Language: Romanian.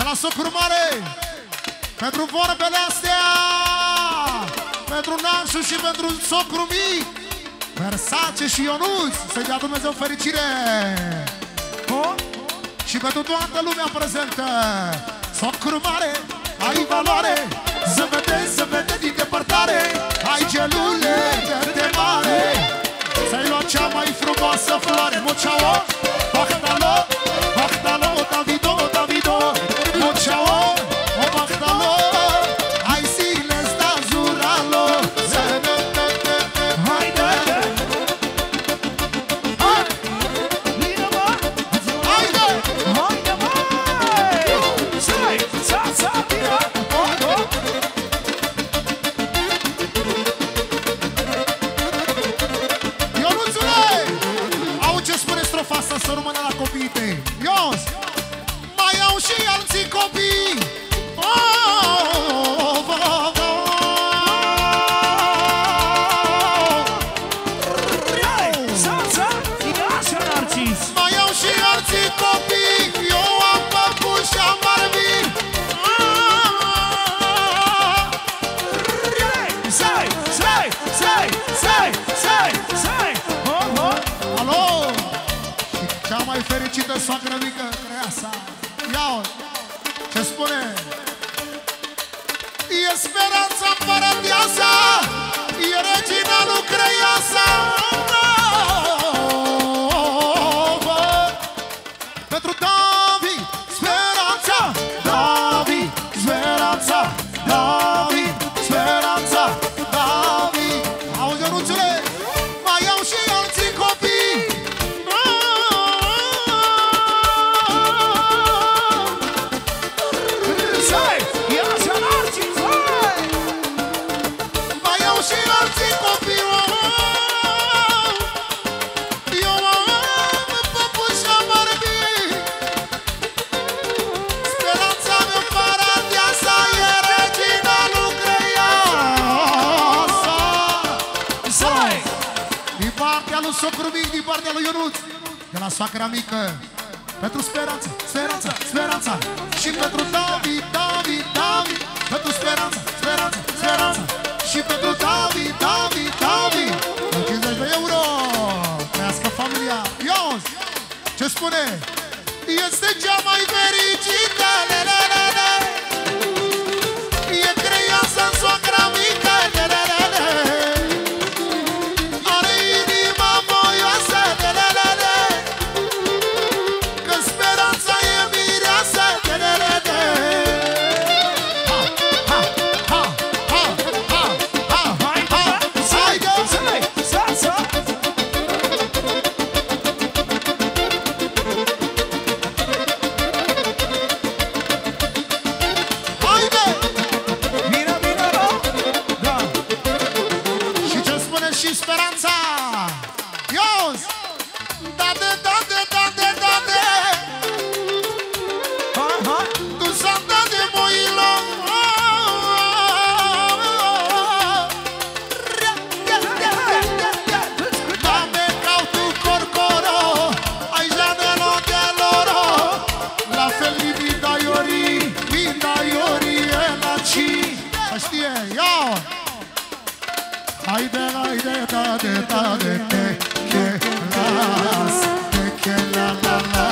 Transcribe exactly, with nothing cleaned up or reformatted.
la socru mare, pentru vorbele astea, pentru Nanșu și pentru socru mic, Versace și Ionuț, să-i dea Dumnezeu fericire. Oh? Și pentru toată lumea prezentă, socru mare, ai valoare, să vede, să vede din depărtare, ai gelule de mare, să-i lua cea mai frumoasă floare, Moceao, Bacdalo, Bacdalo, Davido, Davido, Moceao, o Bacdalo, ai zile sta zuralo, haide, haide, haide, haide, mai, stai, sa, sa, tira, oh, oh. Asta să rămână la copiii tăi. Ios! Mai au și alții copii. Oh, oh, oh, oh. Mai au și alții copii. Eu am păpuși și am barbie. Sai, sai, sai, sai, sai, sai. Alo! Cea mai fericită soacră mică, Creasa. Ia-o, ce spune? E speranța împărăteasa, e regina lui Creasa. Pentru David, speranța, David, speranța, David, speranța, David. Auzi, Ionuțule, mai au și alții copii. Socru mic din partea lui Ionuț, de la soacra mică, pentru speranța, speranța, speranța. Și pentru David, David, David, pentru speranța, speranța, speranța. Și pentru David, David, David, cincizeci de euro. Trăiască familia. Ionuț, ce spune? Este cea mai fericită, le, le, le, le. E Creasa în soacra mică, le, le, le, le. Haide, haide, da, de, da, de, te, que las, te, que la, la, la.